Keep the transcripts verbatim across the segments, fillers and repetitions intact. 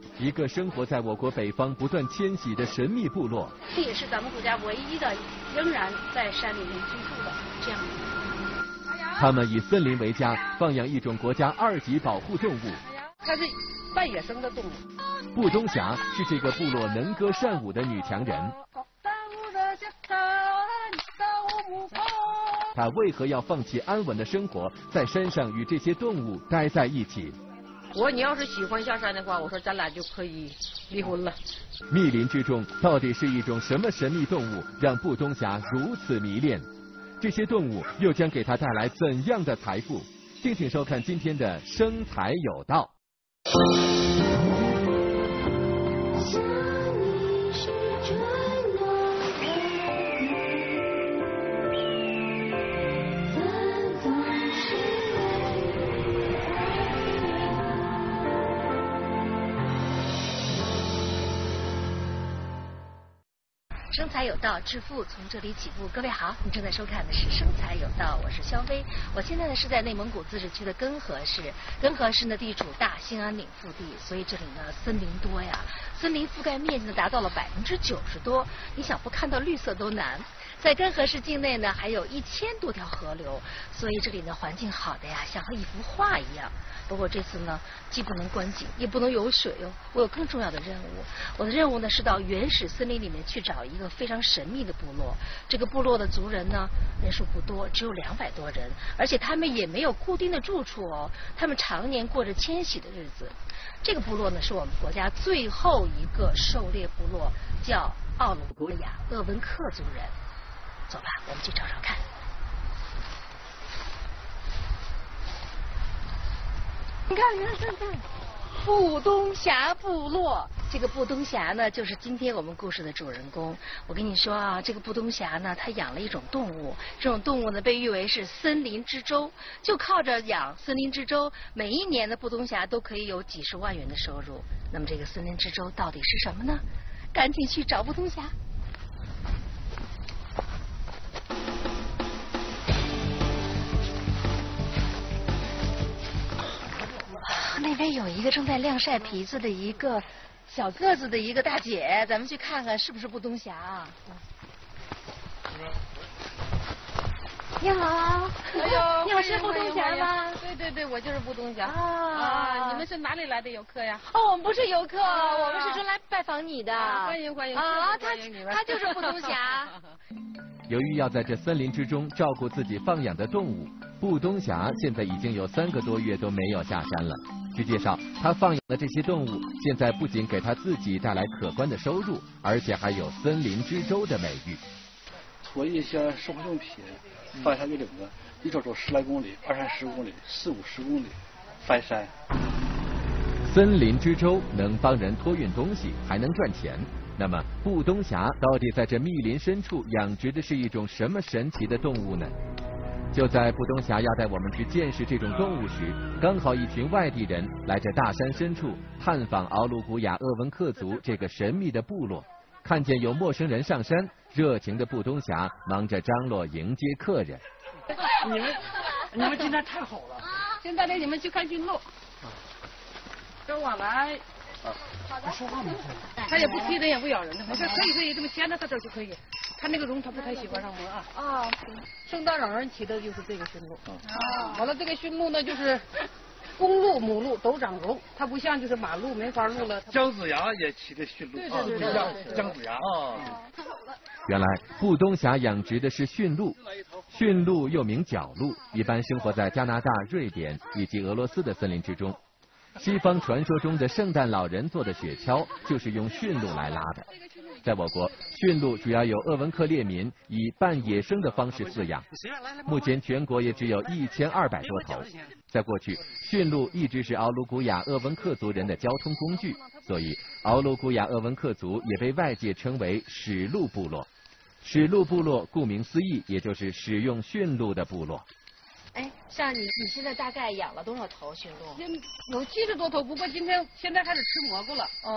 一个生活在我国北方不断迁徙的神秘部落。 这也是咱们国家唯一的仍然在山里面居住的这样的。 他们以森林为家，放养一种国家二级保护动物。 它是半野生的动物。 布冬霞是这个部落能歌善舞的女强人。她为何要放弃安稳的生活，在山上与这些动物待在一起？ 我说你要是喜欢下山的话，我说咱俩就可以离婚了。 密林之中到底是一种什么神秘动物，让布冬霞如此迷恋？这些动物又将给她带来怎样的财富？敬请收看今天的《生财有道》。 生财有道，致富从这里起步。各位好，你正在收看的是《生财有道》，我是肖飞。我现在呢是在内蒙古自治区的根河市，根河市呢地处大兴安岭腹地，所以这里呢森林多呀，森林覆盖面积呢达到了百分之九十多，你想不看到绿色都难。在根河市境内呢还有一千多条河流，所以这里呢环境好的呀，像和一幅画一样。不过这次呢既不能观景，也不能游水哦，我有更重要的任务。我的任务呢是到原始森林里面去找一个非常神秘的部落。这个部落的族人呢人数不多，只有两百多人，而且他们也没有固定的住处哦，他们常年过着迁徙的日子。这个部落呢是我们国家最后一个狩猎部落，叫奥鲁古雅鄂温克族人。走吧，我们去找找看。你看，你看，看看，布冬霞部落。这个布冬霞呢，就是今天我们故事的主人公。我跟你说啊，这个布冬霞呢，它养了一种动物，这种动物呢被誉为是森林之舟，就靠着养森林之舟，每一年的布冬霞都可以有几十万元的收入。那么这个森林之舟到底是什么呢？赶紧去找布冬霞。那边有一个正在晾晒皮子的一个小个子的一个大姐，咱们去看看是不是布冬霞啊？你好， 哎呦， 你好，是布冬霞吗？ 对对对，我就是布冬霞。 啊啊，你们是哪里来的游客呀？ 哦，我们不是游客，啊、我们是专来拜访你的。 啊、欢迎欢迎啊， 欢迎你们。 他就是布冬霞。 由于要在这森林之中照顾自己放养的动物，布冬霞现在已经有三个多月都没有下山了。据介绍，他放养的这些动物现在不仅给他自己带来可观的收入，而且还有森林之舟的美誉。 驮一些生活用品放下去领子，一走走十来公里，二三十公里，四五十公里，翻山。 森林之舟能帮人托运东西，还能赚钱。那么布冬霞到底在这密林深处养殖的是一种什么神奇的动物呢？就在布冬霞要带我们去见识这种动物时，刚好一群外地人来这大山深处探访奥鲁古雅鄂温克族这个神秘的部落。看见有陌生人上山，热情的布冬霞忙着张罗迎接客人。 你们你们今天太好了， 先带领你们去看驯鹿。跟我来。 啊，他说话没事。 他也不踢人，也不咬人的。我说可以可以，这么牵着他这就可以。他那个绒他不太喜欢让摸啊。啊，圣诞老人骑的就是这个驯鹿。啊，完了这个驯鹿呢就是公鹿母鹿都长绒，它不像就是马鹿没法鹿了。 姜子牙也骑的驯鹿。 对对对对， 姜子牙啊。 原来布冬霞养殖的是驯鹿，驯鹿又名角鹿，一般生活在加拿大、瑞典以及俄罗斯的森林之中。西方传说中的圣诞老人做的雪橇就是用驯鹿来拉的。在我国，驯鹿主要由鄂温克猎民以半野生的方式饲养，目前全国也只有一千二百多头。在过去，驯鹿一直是奥鲁古雅鄂温克族人的交通工具，所以奥鲁古雅鄂温克族也被外界称为使鹿部落。使鹿部落顾名思义，也就是使用驯鹿的部落。 哎，像你，你现在大概养了多少头驯鹿？ 有七十多头，不过今天现在开始吃蘑菇了。 哦，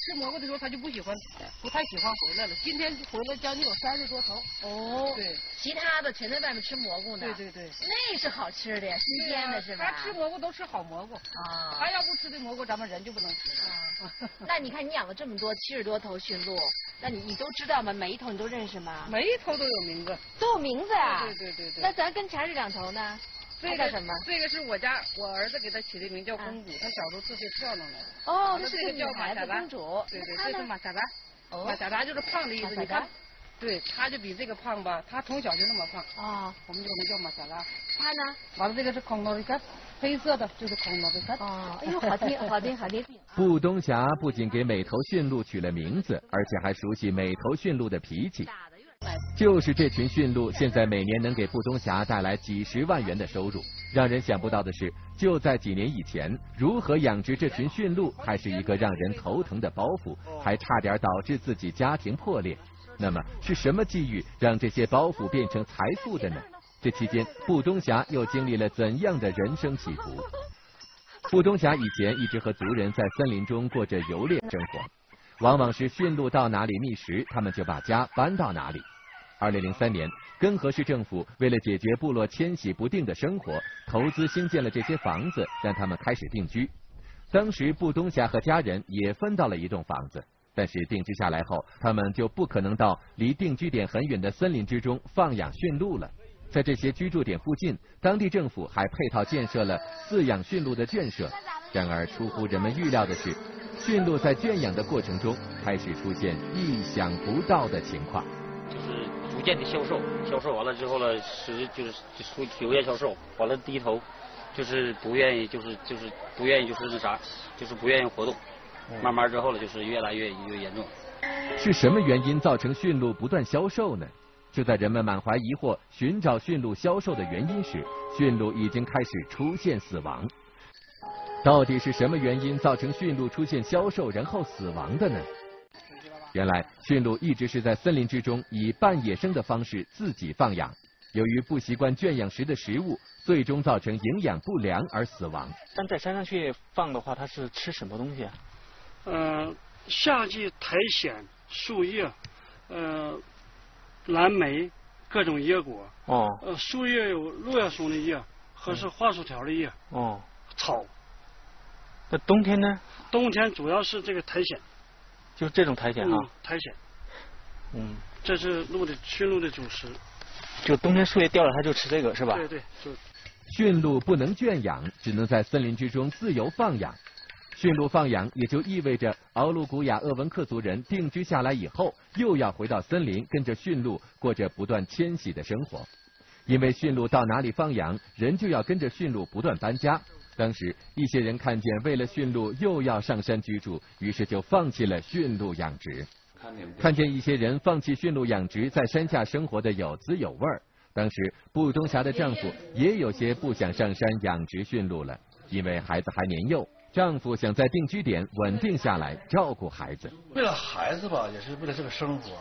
吃蘑菇的时候他就不喜欢，不太喜欢回来了。今天回来将近有三十多头。 哦， 对， 其他的全在外面吃蘑菇呢。 对对对， 那是好吃的，新鲜的是吧？ 他吃蘑菇都吃好蘑菇啊，他要不吃这蘑菇，咱们人就不能吃啊。那你看你养了这么多七十多头驯鹿，那你你都知道吗？每一头你都认识吗？ 每一头都有名字， 都有名字啊。 对对对对。 那咱跟前这两头呢？ 这个什么？这个是我家我儿子给他起的名叫公主，他小时候特别漂亮的。 哦，这是个女孩子公主。 对对，这是马萨拉。哦。马萨拉就是胖的意思，你看。对，他就比这个胖吧，他从小就那么胖。啊。我们就管他叫马萨拉。 他呢？ 完了，这个是康诺里克，黑色的就是康诺里克。 哦，哎呦，好听，好听，好听。 布东霞不仅给每头驯鹿取了名字，而且还熟悉每头驯鹿的脾气。就是这群驯鹿，现在每年能给布东霞带来几十万元的收入。让人想不到的是，就在几年以前，如何养殖这群驯鹿还是一个让人头疼的包袱，还差点导致自己家庭破裂。那么是什么际遇让这些包袱变成财富的呢？这期间，布东霞又经历了怎样的人生起伏？布东霞以前一直和族人在森林中过着游猎生活。往往是驯鹿到哪里觅食，他们就把家搬到哪里。二零零三年，根河市政府为了解决部落迁徙不定的生活，投资兴建了这些房子，让他们开始定居。当时布东霞和家人也分到了一栋房子，但是定居下来后，他们就不可能到离定居点很远的森林之中放养驯鹿了。在这些居住点附近，当地政府还配套建设了饲养驯鹿的圈舍。然而，出乎人们预料的是，驯鹿在圈养的过程中开始出现意想不到的情况， 就是逐渐的消瘦，消瘦完了之后呢，是就是出逐渐消瘦，完了低头，就是不愿意，就是就是不愿意，就是那啥，就是不愿意活动。慢慢之后呢，就是越来越越严重。 是什么原因造成驯鹿不断消瘦呢？就在人们满怀疑惑寻找驯鹿消瘦的原因时，驯鹿已经开始出现死亡。到底是什么原因造成驯鹿出现消瘦然后死亡的呢？原来驯鹿一直是在森林之中以半野生的方式自己放养，由于不习惯圈养时的食物，最终造成营养不良而死亡。 但在山上去放的话，它是吃什么东西啊？ 呃，夏季苔藓、树叶，呃，蓝莓，各种椰果。哦。呃，树叶有落叶松的叶和是桦树条的叶。哦。草。 那冬天呢？ 冬天主要是这个苔藓， 就是这种苔藓啊。 嗯、苔藓。嗯，这是鹿的驯鹿的主食。 就冬天树叶掉了，它就吃这个是吧？ 对对，就。 驯鹿不能圈养，只能在森林之中自由放养。驯鹿放养也就意味着敖鲁古雅鄂文克族人定居下来以后，又要回到森林，跟着驯鹿过着不断迁徙的生活。因为驯鹿到哪里放养，人就要跟着驯鹿不断搬家。当时一些人看见为了驯鹿又要上山居住，于是就放弃了驯鹿养殖。看见一些人放弃驯鹿养殖，在山下生活的有滋有味儿。当时布东霞的丈夫也有些不想上山养殖驯鹿了，因为孩子还年幼，丈夫想在定居点稳定下来照顾孩子。 为了孩子吧，也是为了这个生活，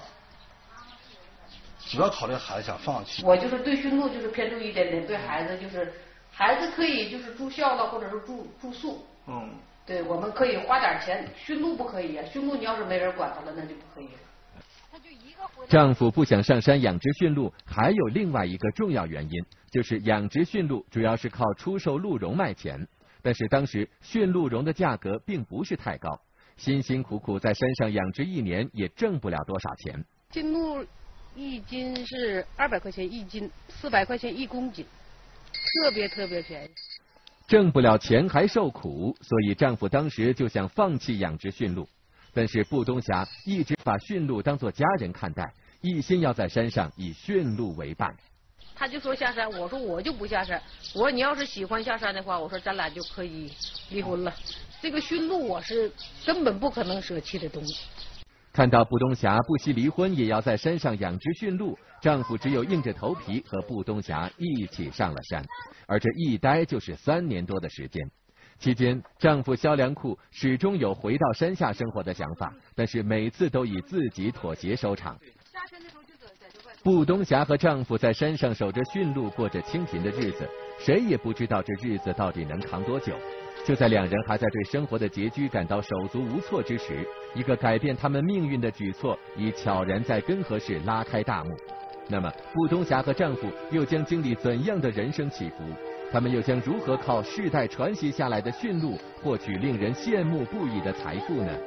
主要考虑孩子想放弃。 我就是对驯鹿就是偏重一点点，对孩子就是孩子可以就是住校了，或者是住住宿。嗯。对，我们可以花点钱，驯鹿不可以啊。驯鹿你要是没人管它了，那就不可以了。 丈夫不想上山养殖驯鹿，还有另外一个重要原因，就是养殖驯鹿主要是靠出售鹿茸卖钱。但是当时驯鹿茸的价格并不是太高，辛辛苦苦在山上养殖一年也挣不了多少钱。 驯鹿一斤是二百块钱一斤，四百块钱一公斤，特别特别便宜。 挣不了钱还受苦，所以丈夫当时就想放弃养殖驯鹿。但是布东霞一直把驯鹿当作家人看待，一心要在山上以驯鹿为伴。 他就说下山，我说我就不下山。我说你要是喜欢下山的话，我说咱俩就可以离婚了。这个驯鹿我是根本不可能舍弃的东西。 看到布东霞不惜离婚也要在山上养殖驯鹿，丈夫只有硬着头皮和布东霞一起上了山，而这一待就是三年多的时间。期间，丈夫萧良库始终有回到山下生活的想法，但是每次都以自己妥协收场。布东霞和丈夫在山上守着驯鹿，过着清贫的日子，谁也不知道这日子到底能扛多久。 就在两人还在对生活的拮据感到手足无措之时，一个改变他们命运的举措已悄然在根河市拉开大幕。那么，步东霞和丈夫又将经历怎样的人生起伏？他们又将如何靠世代传习下来的驯鹿获取令人羡慕不已的财富呢？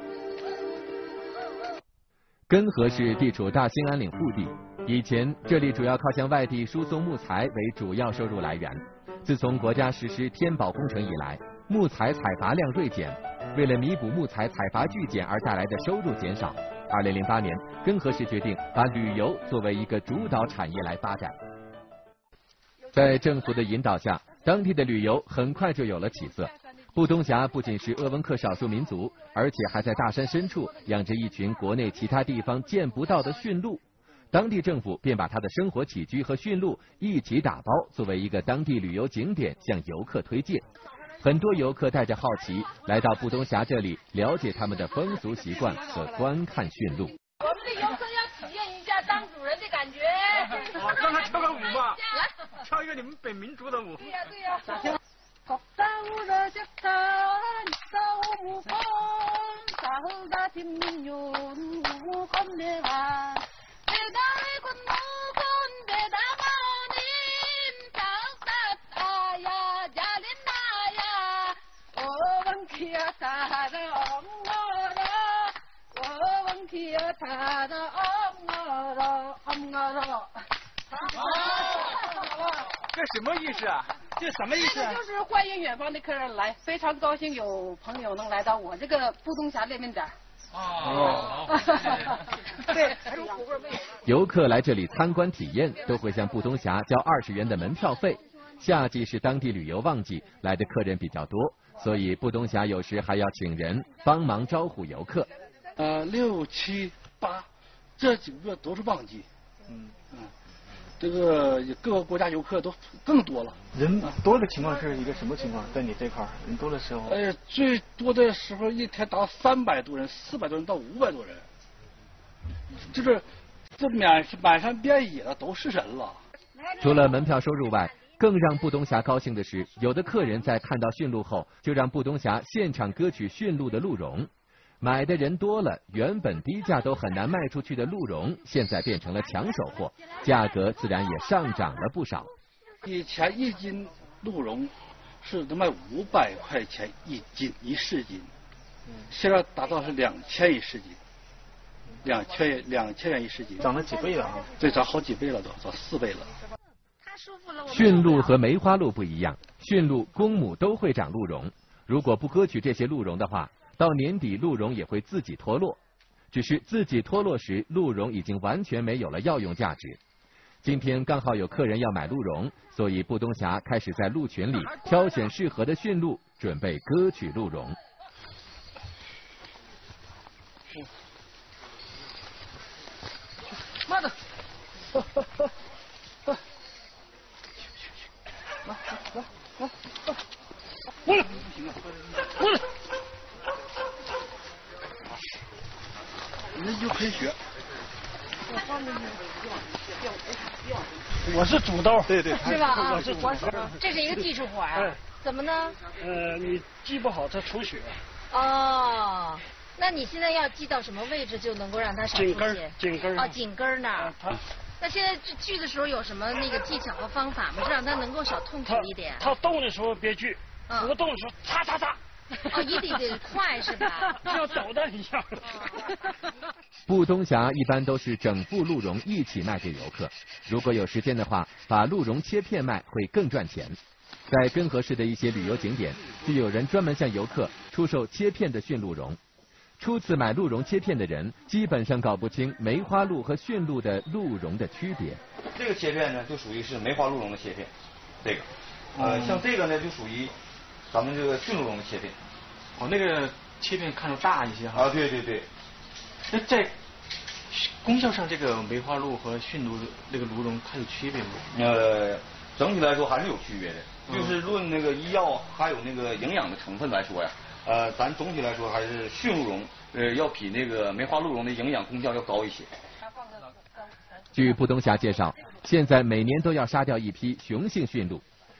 根河市地处大兴安岭腹地，以前这里主要靠向外地输送木材为主要收入来源。自从国家实施天保工程以来，木材采伐量锐减，为了弥补木材采伐巨减而带来的收入减少，二零零八年，根河市决定把旅游作为一个主导产业来发展。在政府的引导下，当地的旅游很快就有了起色。步东霞不仅是鄂温克少数民族，而且还在大山深处养着一群国内其他地方见不到的驯鹿。当地政府便把他的生活起居和驯鹿一起打包，作为一个当地旅游景点向游客推荐。很多游客带着好奇来到步东霞这里，了解他们的风俗习惯和观看驯鹿。 我们的游客要体验一下当主人的感觉。 好，让他跳个舞吧，来，跳一个你们本民族的舞。 对呀对呀。咋跳？国大乌的脚踏，你扫木风，大河大天明云，乌空的花，北大quân木空，北大毛林，早撒啊呀，家里那呀，我问起呀，他的昂我的，我问起呀，他的昂我的，昂我的。 这什么意思啊？这什么意思啊？ 这就是欢迎远方的客人来，非常高兴有朋友能来到我这个步东霞猎命点。 哦， 对， 游客来这里参观体验，都会向步东霞交二十元的门票费。夏季是当地旅游旺季，来的客人比较多，所以步东霞有时还要请人帮忙招呼游客。 呃，六七八这几个月都是旺季。嗯嗯。这个各个国家游客都更多了， 人多的情况是一个什么情况？在你这块儿人多的时候？ 呃，最多的时候一天达三百多人，四百多人到五百多人，就是这满满山遍野的都是人了。 除了门票收入外，更让步东霞高兴的是，有的客人在看到驯鹿后，就让步东霞现场割取驯鹿的鹿茸。买的人多了，原本低价都很难卖出去的鹿茸，现在变成了抢手货，价格自然也上涨了不少。 以前一斤鹿茸是能卖五百块钱一斤一市斤，现在达到是两千一市斤，两千两千元一市斤， 涨了几倍了啊？ 对，涨好几倍了都，涨四倍了。 驯鹿和梅花鹿不一样，驯鹿公母都会长鹿茸，如果不割取这些鹿茸的话，到年底鹿茸也会自己脱落，只是自己脱落时，鹿茸已经完全没有了药用价值。今天刚好有客人要买鹿茸，所以步东霞开始在鹿群里挑选适合的驯鹿，准备割取鹿茸。 慢着，来来来来，过来，过来。你就可以学。我是主刀， 对对， 是吧？啊， 我是主刀。 这是一个技术活啊。 哎， 怎么呢？ 呃，你系不好它出血。 哦，那你现在要系到什么位置就能够让它少出血？ 颈根，颈根。 哦，颈根那儿。 它。 那现在锯的时候有什么那个技巧和方法吗？是让它能够少痛苦一点？ 它动的时候别锯，不动的时候嚓嚓嚓。 哦，一定得快是吧？ 像导弹一样。 步东霞一般都是整副鹿茸一起卖给游客，如果有时间的话，把鹿茸切片卖会更赚钱。在根河市的一些旅游景点，就有人专门向游客出售切片的驯鹿茸。初次买鹿茸切片的人，基本上搞不清梅花鹿和驯鹿的鹿茸的区别。 这个切片呢，就属于是梅花鹿茸的切片，这个，呃，嗯、像这个呢，就属于咱们这个驯鹿茸的切片。 哦，那个切片看着大一些哈。 啊，对对对。 那在功效上，这个梅花鹿和驯鹿那个鹿茸它有区别吗？ 呃，整体来说还是有区别的，嗯、就是论那个医药还有那个营养的成分来说呀，呃，咱总体来说还是驯鹿茸呃要比那个梅花鹿茸的营养功效要高一些。 据步东霞介绍，现在每年都要杀掉一批雄性驯鹿，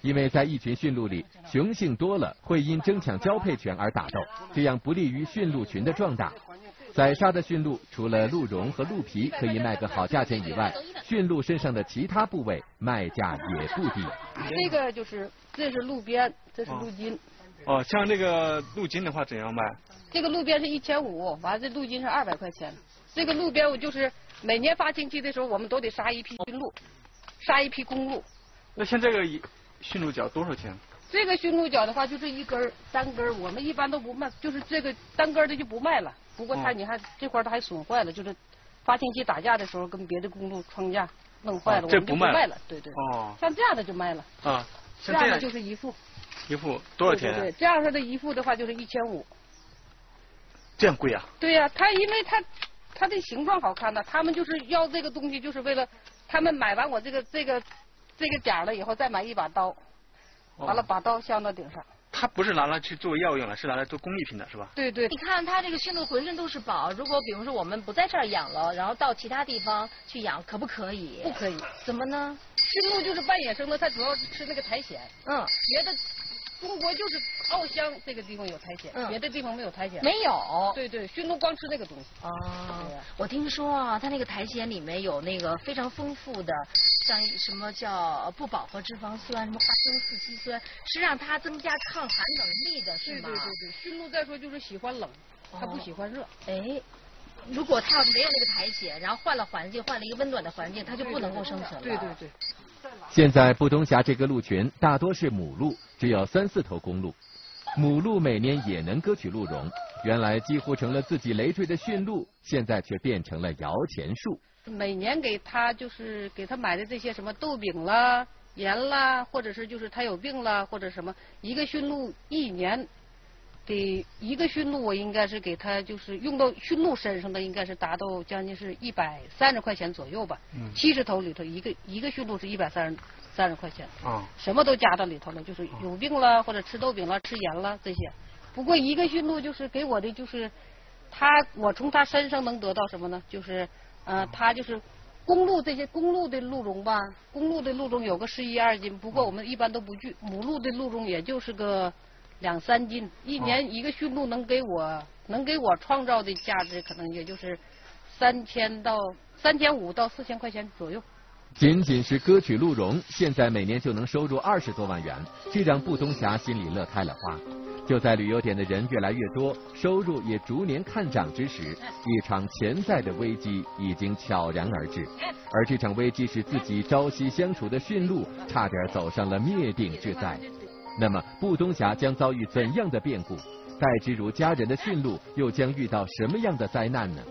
因为在一群驯鹿里，雄性多了会因争抢交配权而打斗，这样不利于驯鹿群的壮大。宰杀的驯鹿除了鹿茸和鹿皮可以卖个好价钱以外，驯鹿身上的其他部位卖价也不低。 这个就是这是鹿鞭，这是鹿筋。 哦，像这个鹿筋的话怎样卖？ 这个鹿鞭是一千五，完了这鹿筋是二百块钱。这个鹿鞭我就是每年发情期的时候，我们都得杀一批驯鹿，杀一批公鹿。 那像这个驯鹿角多少钱？ 这个驯鹿角的话，就是一根儿、单根儿，我们一般都不卖，就是这个单根儿的就不卖了。不过它你还、哦、这块它还损坏了，就是发情期打架的时候跟别的公鹿撞架弄坏了， 哦、 我们就不卖了。 卖了对对。 哦。 像这样的就卖了。 啊。 这样的就是一副。 一副多少钱？ 对对对，这样式的一副的话就是一千五。 这样贵啊？ 对呀、啊，它因为它它的形状好看呢，他们就是要这个东西，就是为了他们买完我这个这个这个点了以后，再买一把刀，完了把刀镶到顶上。 它不是拿来去做药用了，是拿来做工艺品的，是吧？ 对对。 你看它这个驯鹿浑身都是宝，如果比如说我们不在这儿养了，然后到其他地方去养，可不可以？ 不可以。 怎么呢？ 驯鹿就是半野生的，它主要是吃那个苔藓。 嗯。 别的，中国就是奥乡这个地方有苔藓， 嗯、 别的地方没有苔藓。 没有。 对对，驯鹿光吃那个东西。 哦。我听说啊，它那个苔藓里面有那个非常丰富的。像什么叫不饱和脂肪酸，什么花青素、肌酸，是让它增加抗寒能力的，是吗？ 对对对对，驯鹿再说就是喜欢冷，它不喜欢热。 哎，如果它要是没有那个苔藓，然后换了环境，换了一个温暖的环境，它就不能够生存了。 对对对。 现在不东峡这个鹿群大多是母鹿，只有三四头公鹿。母鹿每年也能割取鹿茸，原来几乎成了自己累赘的驯鹿，现在却变成了摇钱树。 每年给他就是给他买的这些什么豆饼啦、盐啦，或者是就是他有病啦，或者什么，一个驯鹿一年给一个驯鹿，我应该是给他就是用到驯鹿身上的，应该是达到将近是一百三十块钱左右吧。嗯。七十头里头一个一个驯鹿是一百三十三十块钱。啊。什么都加到里头了，就是有病了或者吃豆饼了、吃盐了这些。不过一个驯鹿就是给我的就是他，我从他身上能得到什么呢？就是。呃，它就是公鹿这些公鹿的鹿茸吧，公鹿的鹿茸有个十一二斤，不过我们一般都不聚，母鹿的鹿茸也就是个两三斤，一年一个驯鹿能给我能给我创造的价值可能也就是三千到三千五到四千块钱左右。 仅仅是割取鹿茸，现在每年就能收入二十多万元，这让不东峡心里乐开了花。就在旅游点的人越来越多，收入也逐年看涨之时，一场潜在的危机已经悄然而至，而这场危机是自己朝夕相处的驯鹿差点走上了灭顶之灾。那么不东峡将遭遇怎样的变故？待之如家人的驯鹿又将遇到什么样的灾难呢？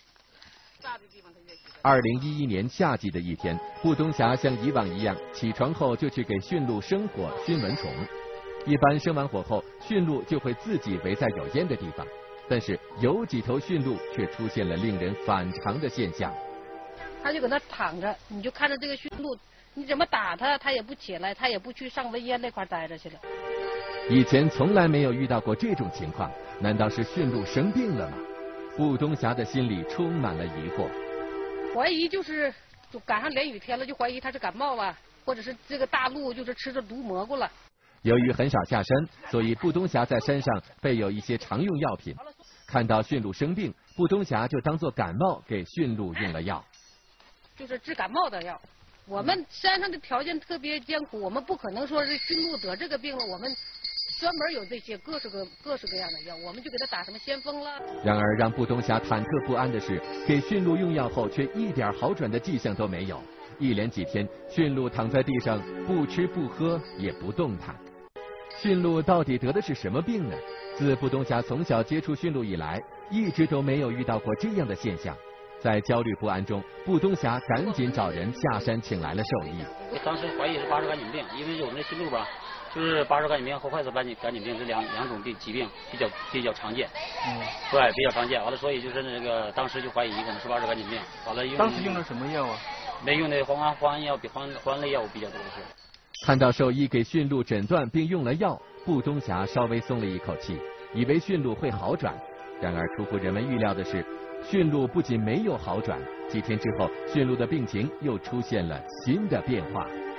二零一一年夏季的一天，不东峡像以往一样，起床后就去给驯鹿生火熏蚊虫。一般生完火后，驯鹿就会自己围在有烟的地方，但是有几头驯鹿却出现了令人反常的现象。 它就搁那躺着，你就看着这个驯鹿，你怎么打它，它也不起来，它也不去上蚊烟那块待着去了。 以前从来没有遇到过这种情况，难道是驯鹿生病了吗？不东峡的心里充满了疑惑， 怀疑就是就赶上连雨天了，就怀疑它是感冒了，或者是这个大鹿就是吃着毒蘑菇了。 由于很少下山，所以不东峡在山上备有一些常用药品。看到驯鹿生病，不东峡就当作感冒给驯鹿用了药， 就是治感冒的药。我们山上的条件特别艰苦，我们不可能说是驯鹿得这个病了，我们专门有这些各式各各式各样的药，我们就给它打什么先锋了。 然而让不东峡忐忑不安的是，给驯鹿用药后却一点好转的迹象都没有。一连几天，驯鹿躺在地上不吃不喝也不动弹。驯鹿到底得的是什么病呢？自不东峡从小接触驯鹿以来，一直都没有遇到过这样的现象。在焦虑不安中，不东峡赶紧找人下山请来了兽医。 当时怀疑是巴氏肝颈病，因为我们的驯鹿吧，就是巴氏肝颈病和坏死肝颈肝颈病这两两种病疾病比较比较常见。嗯。对，比较常见。完了，所以就是那个当时就怀疑可能是巴氏肝颈病。完了用。 当时用的什么药啊？ 没用的磺胺磺胺药比磺磺胺类药物比较多是。 看到兽医给驯鹿诊断并用了药，不东峡稍微松了一口气，以为驯鹿会好转。然而出乎人们预料的是，驯鹿不仅没有好转，几天之后，驯鹿的病情又出现了新的变化。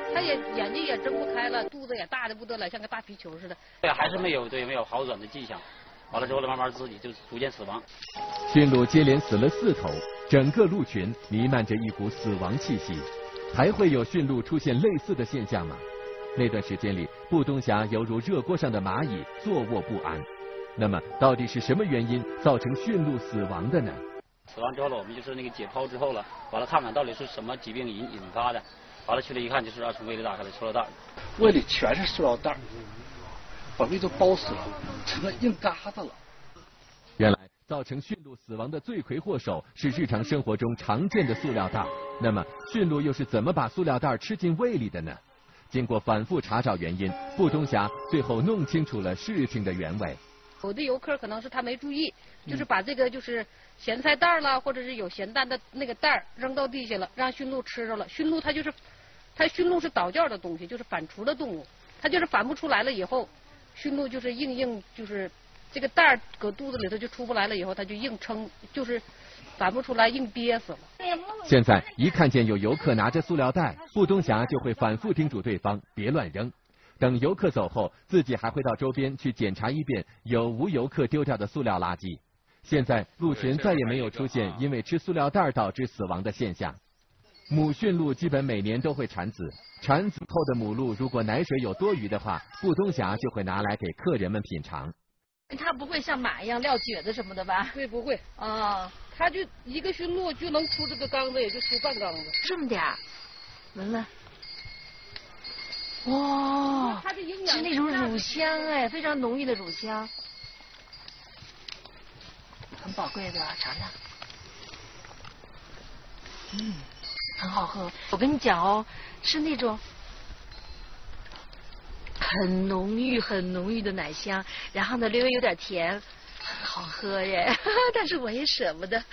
他也眼睛也睁不开了，肚子也大的不得了，像个大皮球似的。 对，还是没有对没有好转的迹象。完了之后呢，慢慢自己就逐渐死亡。 驯鹿接连死了四头，整个鹿群弥漫着一股死亡气息。还会有驯鹿出现类似的现象吗？那段时间里，布东峡犹如热锅上的蚂蚁，坐卧不安。那么，到底是什么原因造成驯鹿死亡的呢？ 死亡之后了，我们就是那个解剖之后了，完了看看到底是什么疾病引引发的。完了去了一看，就是啊，从胃里打开的塑料袋， 胃里全是塑料袋，把胃都包死了，成了硬疙瘩了。 原来，造成驯鹿死亡的罪魁祸首是日常生活中常见的塑料袋。那么，驯鹿又是怎么把塑料袋吃进胃里的呢？经过反复查找原因，布东峡最后弄清楚了事情的原委。 有的游客可能是他没注意，就是把这个就是咸菜袋啦，或者是有咸蛋的那个袋扔到地下了，让驯鹿吃着了。驯鹿它就是，它驯鹿是倒教的东西，就是反刍的动物，它就是反不出来了以后，驯鹿就是硬硬就是这个袋搁肚子里头就出不来了以后，它就硬撑，就是反不出来，硬憋死了。 现在一看见有游客拿着塑料袋，布东峡就会反复叮嘱对方别乱扔。等游客走后，自己还会到周边去检查一遍有无游客丢掉的塑料垃圾。现在鹿群再也没有出现因为吃塑料袋导致死亡的现象。母驯鹿基本每年都会产子，产子后的母鹿如果奶水有多余的话，布东峡就会拿来给客人们品尝。 它不会像马一样撂蹶子什么的吧？ 对，不会。 啊， 它就一个驯鹿就能出这个缸子，也就出半缸子。 这么点儿，闻闻。哇，是那种乳香哎，非常浓郁的乳香，很宝贵的，尝尝。嗯，很好喝。我跟你讲哦，是那种很浓郁、很浓郁的奶香，然后呢，略微有点甜，很好喝耶。但是我也舍不得。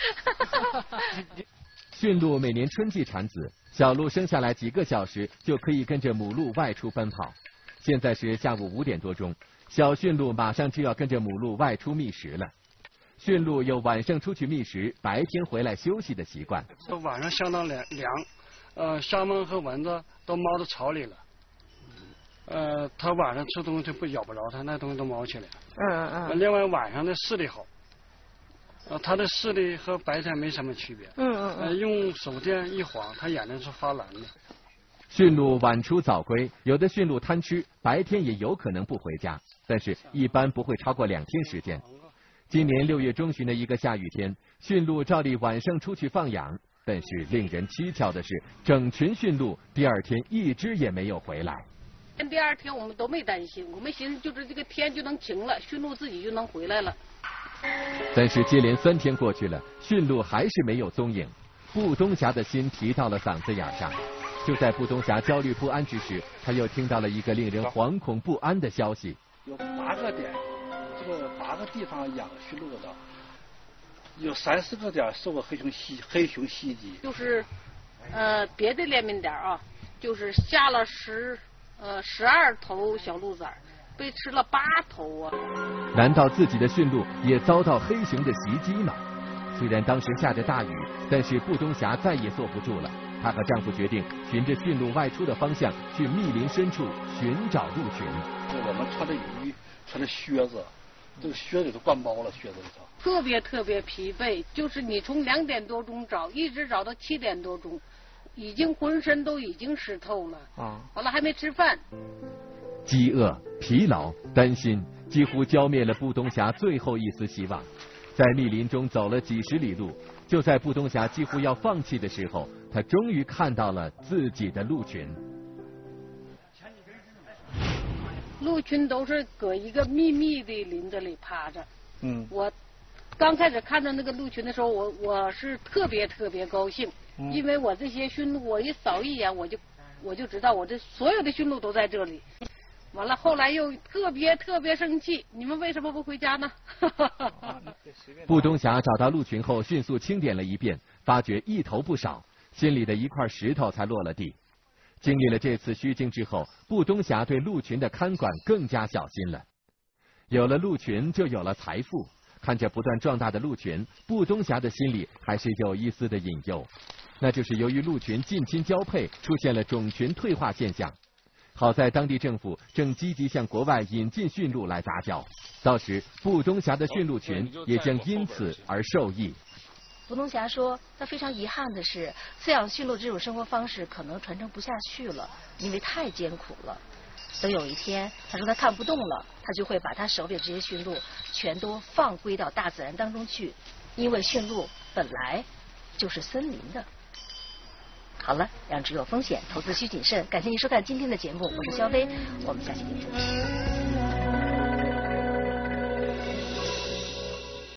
驯鹿每年春季产子，小鹿生下来几个小时就可以跟着母鹿外出奔跑。现在是下午五点多钟，小驯鹿马上就要跟着母鹿外出觅食了。驯鹿有晚上出去觅食，白天回来休息的习惯。 晚上相当凉凉，呃，沙蚊和蚊子都猫到巢里了。呃，它晚上吃东西不咬不着它，那东西都毛起来。 嗯嗯。 另外晚上的视力好。呃，它的视力和白天没什么区别。 嗯嗯嗯。 呃，用手电一晃，它眼睛是发蓝的。 驯鹿晚出早归，有的驯鹿贪吃，白天也有可能不回家，但是一般不会超过两天时间。今年六月中旬的一个下雨天，驯鹿照例晚上出去放养，但是令人蹊跷的是，整群驯鹿第二天一只也没有回来。 第二天我们都没担心，我们寻思就是这个天就能晴了，驯鹿自己就能回来了。 但是接连三天过去了，驯鹿还是没有踪影，布东峡的心提到了嗓子眼上。就在布东峡焦虑不安之时，他又听到了一个令人惶恐不安的消息。 有八个点，这个八个地方养驯鹿的，有三四个点受过黑熊袭黑熊袭击。 就是呃别的连绵点啊，就是下了十呃十二头小鹿崽，被吃了八头啊！ 难道自己的驯鹿也遭到黑熊的袭击吗？虽然当时下着大雨，但是布东峡再也坐不住了。她和丈夫决定循着驯鹿外出的方向去密林深处寻找鹿群。 我们穿着雨衣，穿着靴子，这个靴子里头灌包了，靴子里头。 特别特别疲惫，就是你从两点多钟找，一直找到七点多钟，已经浑身都已经湿透了。啊，完了还没吃饭。 饥饿、疲劳、担心，几乎浇灭了布东峡最后一丝希望。在密林中走了几十里路，就在布东峡几乎要放弃的时候，他终于看到了自己的鹿群。 鹿群都是搁一个密密的林子里趴着。 嗯。 我刚开始看到那个鹿群的时候，我我是特别特别高兴，嗯、因为我这些驯鹿，我一扫一眼，我就我就知道我这所有的驯鹿都在这里。完了，后来又特别特别生气，你们为什么不回家呢？ 布东峡找到鹿群后，迅速清点了一遍，发觉一头不少，心里的一块石头才落了地。经历了这次虚惊之后，布东峡对鹿群的看管更加小心了。有了鹿群，就有了财富。看着不断壮大的鹿群，布东峡的心里还是有一丝的隐忧。 那就是由于鹿群近亲交配，出现了种群退化现象。好在当地政府正积极向国外引进驯鹿来杂交，到时布东峡的驯鹿群也将因此而受益。 布东峡说，他非常遗憾的是，饲养驯鹿这种生活方式可能传承不下去了，因为太艰苦了。等有一天，他说他看不动了，他就会把他手里的这些驯鹿全都放归到大自然当中去，因为驯鹿本来就是森林的。好了，养殖有风险，投资需谨慎。感谢您收看今天的节目，我是肖飞，我们下期节目再见。